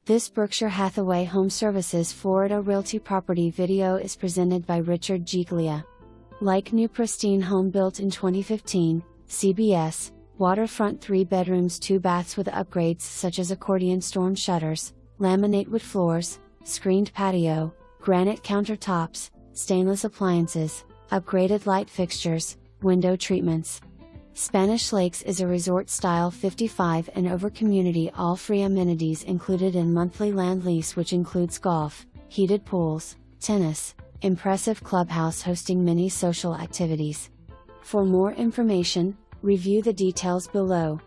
This Berkshire Hathaway HomeServices Florida Realty property video is presented by Richard Giglia. Like new pristine home built in 2015, CBS, waterfront 3 bedrooms 2 baths with upgrades such as accordion storm shutters, laminate wood floors, screened patio, granite countertops, stainless appliances, upgraded light fixtures, window treatments. Spanish Lakes is a resort-style 55 and over community, all free amenities included in monthly land lease, which includes golf, heated pools, tennis, impressive clubhouse hosting many social activities. For more information, review the details below.